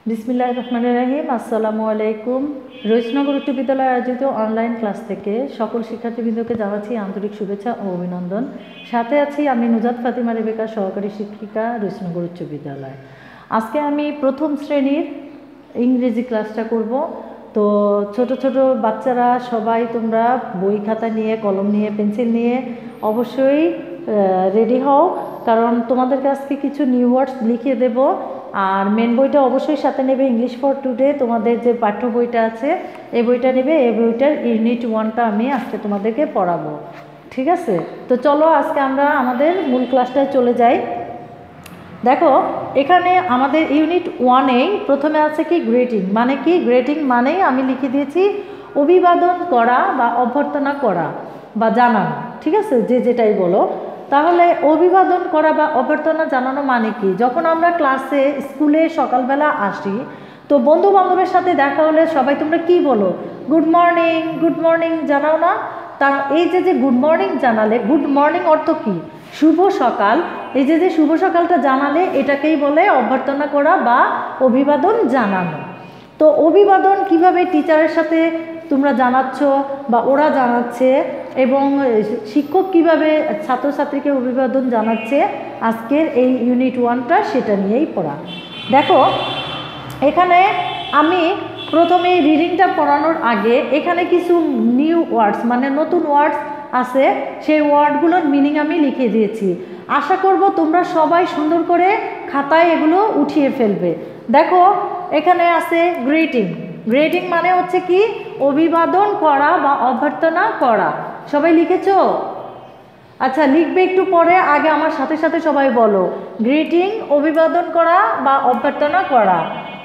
বিসমিল্লাহির রহমানির রহিম। আসসালামু আলাইকুম। রইসনগর উচ্চ বিদ্যালয়ে আয়োজিত অনলাইন ক্লাস থেকে সকল শিক্ষার্থীবৃন্দকে জানাচ্ছি আন্তরিক শুভেচ্ছা ও অভিনন্দন। সাথে আছি আমি নুজাত ফাতিমা রেবেকা, সহকারী শিক্ষিকা, রইসনগর উচ্চ বিদ্যালয়। আজকে আমি প্রথম শ্রেণীর ইংরেজি ক্লাসটা করব। তো ছোট ছোট বাচ্চারা সবাই তোমরা বই খাতা নিয়ে, কলম নিয়ে, পেন্সিল নিয়ে অবশ্যই রেডি হও, কারণ তোমাদেরকে আজকে কিছু নিউ ওয়ার্ডস লিখিয়ে দেব। আর মেন বইটা অবশ্যই সাথে নেবে, ইংলিশ ফর টুডে তোমাদের যে পাঠ্য বইটা আছে এই বইটা নেবে। এই বইটার ইউনিট 1টা আমি আজকে তোমাদেরকে পড়াবো, ঠিক আছে? তো চলো আজকে আমরা আমাদের মূল ক্লাসটায় চলে যাই। দেখো এখানে আমাদের ইউনিট 1-এ প্রথমে আছে কি গ্রেটিং। মানে কি? গ্রেটিং মানেই আমি লিখে দিয়েছি অভিবাদন করা বা অভ্যর্থনা করা বা জানানো, ঠিক আছে? যে যেটাই বলো। তাহলে অভিবাদন করা বা অভ্যর্থনা জানানো মানে কি? যখন আমরা ক্লাসে স্কুলে সকালবেলা আসি, তো বন্ধু বান্ধবের সাথে দেখা হলে সবাই তোমরা কি বলো? গুড মর্নিং, গুড মর্নিং জানাও না? তা এই যে গুড মর্নিং জানালে, গুড মর্নিং অর্থ কি? শুভ সকাল। এই যে শুভ সকালটা জানালে এটাকেই বলে অভ্যর্থনা করা বা অভিবাদন জানানো। তো অভিবাদন কিভাবে টিচারের সাথে তোমরা জানাচ্ছ বা ওরা জানাচ্ছে, এবং শিক্ষক কিভাবে ছাত্রছাত্রীকে অভিবাদন জানাচ্ছে, আজকের এই ইউনিট 1টা সেটা নিয়েই পড়া। দেখো এখানে আমি প্রথমে রিডিংটা পড়ানোর আগে এখানে কিছু নিউ ওয়ার্ডস মানে নতুন ওয়ার্ডস আছে, সেই ওয়ার্ডগুলোর মিনিং আমি লিখে দিয়েছি। আশা করব তোমরা সবাই সুন্দর করে খাতায় এগুলো উঠিয়ে ফেলবে। দেখো এখানে আছে গ্রিটিং। গ্রিটিং মানে হচ্ছে কি? অভিবাদন করা বা অভ্যর্থনা করা। সবাই লিখেছো? আচ্ছা লিখবে একটু পরে, আগে আমার সাথে সাথে সবাই বলো। গ্রিটিং অভিবাদন করা বা অভ্যর্থনা করা।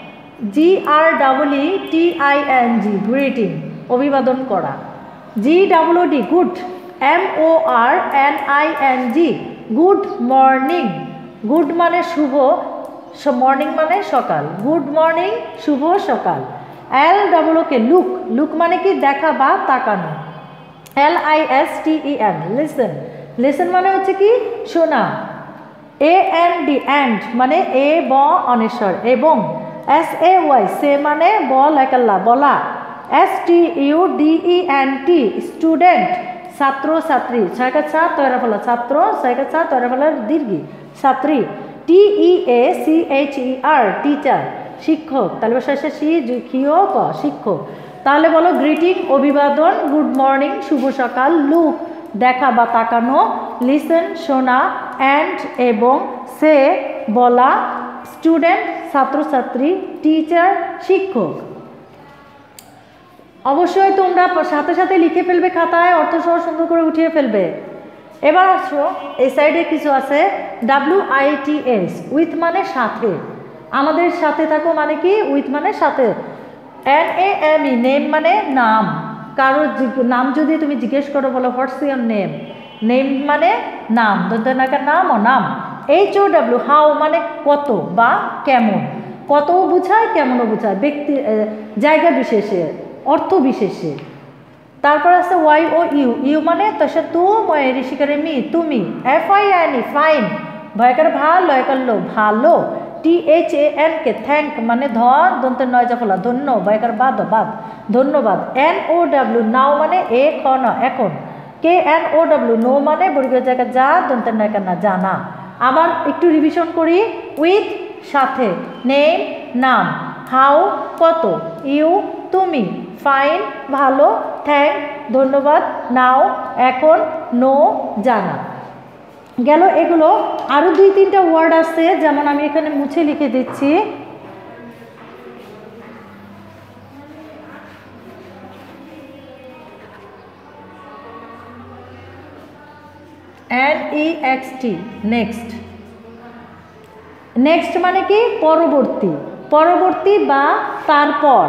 GREETING গ্রিটিং অভিবাদন করা। GOOD good. MORNING good morning. Good মানে শুভ, মর্নিং মানে সকাল। গুড মর্নিং, শুভ সকাল। LOOK look. লুক মানে কি? দেখা বা তাকানো। LISTEN listen. লিসেন মানে হচ্ছে কি? শোনা। AND অ্যান্ড মানে এ ব অনেশ্বর এবং। SAY সে মানে ব লাইকাল্লা বলা। STUDENT স্টুডেন্ট ছাত্র ছাত্রী। ছয়কা ছা তয়রা ফলা ছাত্র, ছয়কা ছা তয়রা ফলার দীর্ঘি ছাত্রী। TEACHER টিচার শিক্ষক। তাহলে শেষে সি খিও ক শিক্ষক। তাহলে বলো গ্রিটিং অভিবাদন, গুড মর্নিং শুভ সকাল, লুক দেখা বা তাকানো, লিসেন শোনা, অ্যান্ড এবং, সে বলা, স্টুডেন্ট ছাত্রছাত্রী, টিচার শিক্ষক। অবশ্যই তোমরা সাথে সাথে লিখে ফেলবে খাতায়, অর্থ সহ সুন্দর করে উঠিয়ে ফেলবে। এবার আসো এই সাইডে কিছু আছে WITH উইথ মানে সাথে। আমাদের সাথে থাকো মানে কি? উইথ মানে সাথে। NAME নেম মানে নাম। কারো নাম যদি তুমি জিজ্ঞেস করো, বলো হোয়াটস ইওর নেম। নেম মানে নাম, দন্তনাকার নাম ও নাম। HOW হাউ মানে কত বা কেমন। কতও বোঝায়, কেমনও বোঝায়, ব্যক্তি জায়গা বিশেষে, অর্থ বিশেষে। তারপর আছে YOU ইউ মানে তসে তু ঋষিকারে মি তুমি। FINE ফাইন ভয়কার ভাল লয়কার লো ভালো। THAN কে থ্যাংক মানে ধন দন্তের নয় জাফলা ধন্য, ভয়কার বাদ বাদ ধন্যবাদ। NOW নাও মানে এখন এখন। KNOW নো মানে বর্গীয় জায়গা যা দন্তের নয় না জানা। আবার একটু রিভিশন করি। উইথ সাথে, নেম নাম, হাউ কত, ইউ তুমি, ফাইন ভালো, থ্যাংক ধন্যবাদ, নাও এখন, নো জানা। গেল এগুলো। আরও 2-3টা ওয়ার্ড আছে, যেমন আমি এখানে মুছে লিখে দিচ্ছি। NEXT next. নেক্সট মানে কি? পরবর্তী। পরবর্তী বা তারপর।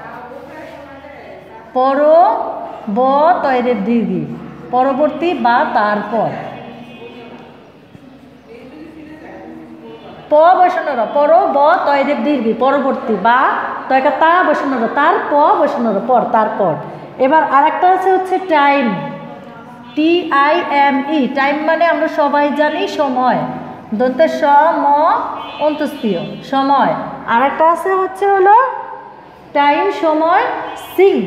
পর ব তয়রের দীর্ঘি পরবর্তী বা তারপর। প বসানোর পর ব তয়রের দীর্ঘি পরবর্তী বা তয়কা তা বসানোর তার প বসানোর পর তারপর। এবার আরেকটা আছে হচ্ছে টাইম। TIME টাইম মানে আমরা সবাই জানি সময়। দন্তের স ম অন্তস্তীয় সময়। আর একটা আছে হচ্ছে হলো টাইম সময় সিং,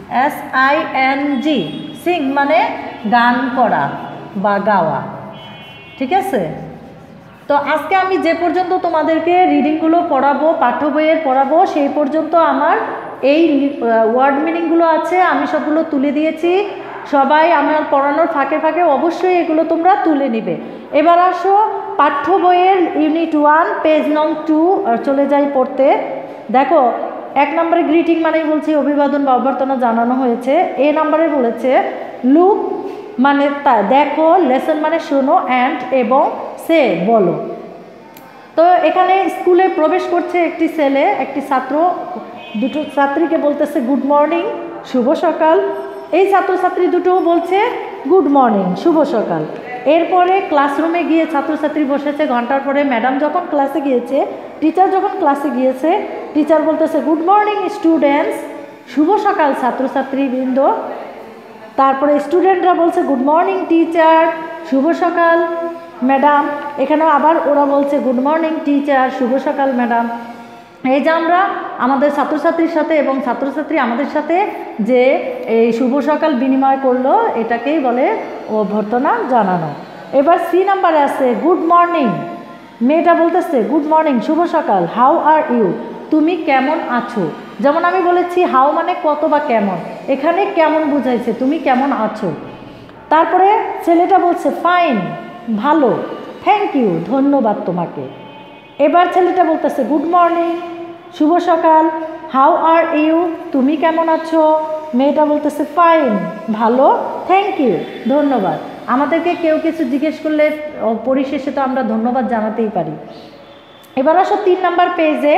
SING, সিং মানে গান করা বা গাওয়া। ঠিক আছে, তো আজকে আমি যে পর্যন্ত তোমাদেরকে রিডিংগুলো পড়াবো, পাঠ্য বইয়ের পড়াবো, সেই পর্যন্ত আমার এই ওয়ার্ড মিনিংগুলো আছে, আমি সবগুলো তুলে দিয়েছি। সবাই আমার পড়ানোর ফাঁকে ফাঁকে অবশ্যই এগুলো তোমরা তুলে নিবে। এবার আসো পাঠ্য বইয়ের ইউনিট 1 পেজ নং 2 চলে যাই পড়তে। দেখো 1 নম্বরে গ্রিটিং মানেই বলছি অভিবাদন বা অভ্যর্থনা জানানো হয়েছে। এ নম্বরে বলেছে লুক মানে তা দেখো, লেসন মানে শোনো, অ্যান্ড এবং সে বলো। তো এখানে স্কুলে প্রবেশ করছে একটি ছেলে, একটি ছাত্র, দুটো ছাত্রীকে বলতেছে গুড মর্নিং, শুভ সকাল। এই ছাত্রছাত্রী দুটোও বলছে গুড মর্নিং, শুভ সকাল। এরপরে ক্লাসরুমে গিয়ে ছাত্রছাত্রী বসেছে, ঘন্টার পরে ম্যাডাম যখন ক্লাসে গিয়েছে, টিচার যখন ক্লাসে গিয়েছে, টিচার বলতেছে গুড মর্নিং স্টুডেন্টস, শুভ সকাল ছাত্রছাত্রীবৃন্দ। তারপরে স্টুডেন্টরা বলছে গুড মর্নিং টিচার, শুভ সকাল ম্যাডাম। এখানেও আবার ওরা বলছে গুড মর্নিং টিচার, শুভ সকাল ম্যাডাম। এই যে আমরা আমাদের ছাত্রছাত্রীর সাথে এবং ছাত্রছাত্রী আমাদের সাথে যে এই শুভ সকাল বিনিময় করলো, এটাকেই বলে অভ্যর্থনা জানানো। এবার সি নাম্বারে আছে গুড মর্নিং, মেয়েটা বলতেছে গুড মর্নিং, শুভ সকাল, হাউ আর ইউ, তুমি কেমন আছো। যেমন আমি বলেছি হাউ মানে কত বা কেমন, এখানে কেমন বুঝাইছে, তুমি কেমন আছো। তারপরে ছেলেটা বলছে ফাইন, ভালো, থ্যাংক ইউ, ধন্যবাদ তোমাকে। এবার ছেলেটা বলতেছে গুড মর্নিং, শুভ সকাল, হাউ আর ইউ, তুমি কেমন আছো। মেয়েটা বলতেছে ফাইন, ভালো, থ্যাংক ইউ, ধন্যবাদ। আমাদেরকে কেউ কিছু জিজ্ঞেস করলে পরিশেষে তো আমরা ধন্যবাদ জানাতেই পারি। এবার আসো 3 নাম্বার পেজে,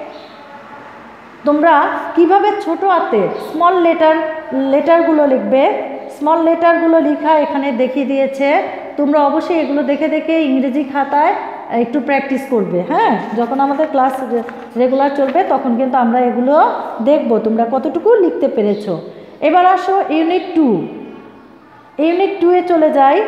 তোমরা কিভাবে ছোট হাতে স্মল লেটারগুলো লিখবে। স্মল লেটারগুলো লেখা এখানে দেখিয়ে দিয়েছে, তোমরা অবশ্যই এগুলো দেখে দেখে ইংরেজি খাতায় একটু প্র্যাকটিস করবে। হ্যাঁ, যখন আমাদের ক্লাস রেগুলার চলবে তখন কিন্তু আমরা এগুলো দেখব তোমরা কতটুকু লিখতে পেরেছো। এবার আসো ইউনিট 2, ইউনিট 2-এ চলে যাই।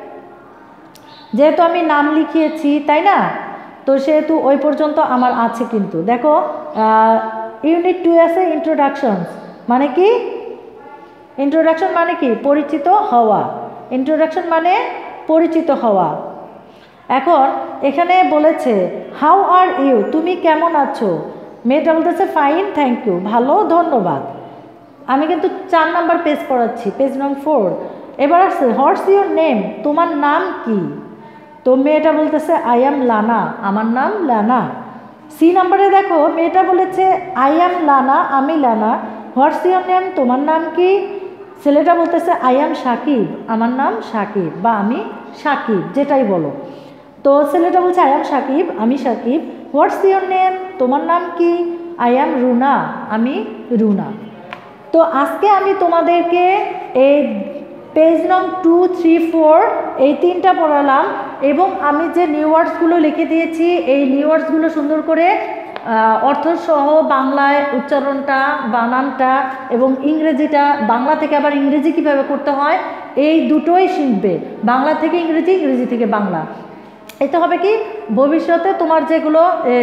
যেহেতু আমি নাম লিখিয়েছি তাই না, তো সেহেতু ওই পর্যন্ত আমার আছে। কিন্তু দেখো ইউনিট 2 আছে ইন্ট্রোডাকশনস, মানে কি ইন্ট্রোডাকশন মানে কি পরিচিত হওয়া, ইন্ট্রোডাকশন মানে পরিচিত হওয়া। এখন এখানে বলেছে হাউ আর ইউ, তুমি কেমন আছো। মেয়েটা বলতেছে ফাইন, থ্যাংক ইউ, ভালো, ধন্যবাদ। আমি কিন্তু 4 নাম্বার পেজ পড়াচ্ছি, পেজ নং 4। এবার আসছে হোয়াটস ইউর নেম, তোমার নাম কি। তো মেয়েটা বলতেছে আই অ্যাম লানা, আমার নাম লানা। সি নাম্বারে দেখো মেয়েটা বলেছে আই অ্যাম লানা, আমি লানা। হোয়াটস ইউর নেম, তোমার নাম কি। ছেলেটা বলতেছে আই অ্যাম সাকিব, আমার নাম সাকিব বা আমি সাকিব, যেটাই বলো। তো ছেলেটা বলছে আই অ্যাম সাকিব, আমি সাকিব। হোয়াটস ইউর নেম, তোমার নাম কি। আই অ্যাম রুনা, আমি রুনা। তো আজকে আমি তোমাদেরকে এই পেজ নং 2, 3, 4 এই 3টা পড়ালাম এবং আমি যে নিউ ওয়ার্ডসগুলো লিখে দিয়েছি, এই নিউ ওয়ার্ডসগুলো সুন্দর করে অর্থসহ বাংলায় উচ্চারণটা, বানানটা এবং ইংরেজিটা, বাংলা থেকে আবার ইংরেজি কীভাবে করতে হয় এই দুটোই শিখবে। বাংলা থেকে ইংরেজি, ইংরেজি থেকে বাংলা। এতে হবে কি ভবিষ্যতে তোমার যেগুলো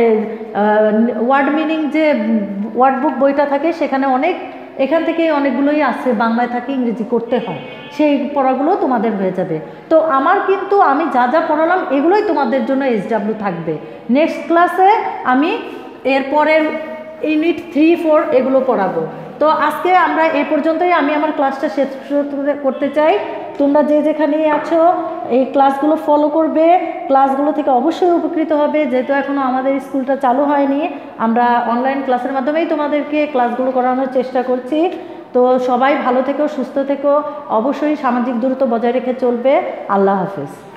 ওয়ার্ড মিনিং যে ওয়ার্ড বুক বইটা থাকে সেখানে এখান থেকে অনেকগুলোই আছে বাংলায় থাকে, ইংরেজি করতে হয়, সেই পড়াগুলো তোমাদের হয়ে যাবে। তো আমার কিন্তু আমি যা যা পড়ালাম এগুলোই তোমাদের জন্য SW থাকবে। নেক্সট ক্লাসে আমি এরপরের ইউনিট 3, 4 এগুলো পড়াবো। তো আজকে আমরা এই পর্যন্তই, আমি আমার ক্লাসটা শেষ করতে চাই। তোমরা যে যেখানেই আছো এই ক্লাসগুলো ফলো করবে, ক্লাসগুলো থেকে অবশ্যই উপকৃত হবে। যেহেতু এখনও আমাদের স্কুলটা চালু হয়নি, আমরা অনলাইন ক্লাসের মাধ্যমেই তোমাদেরকে ক্লাসগুলো করানোর চেষ্টা করছি। তো সবাই ভালো থেকো, সুস্থ থেকো, অবশ্যই সামাজিক দূরত্ব বজায় রেখে চলবে। আল্লাহ হাফেজ।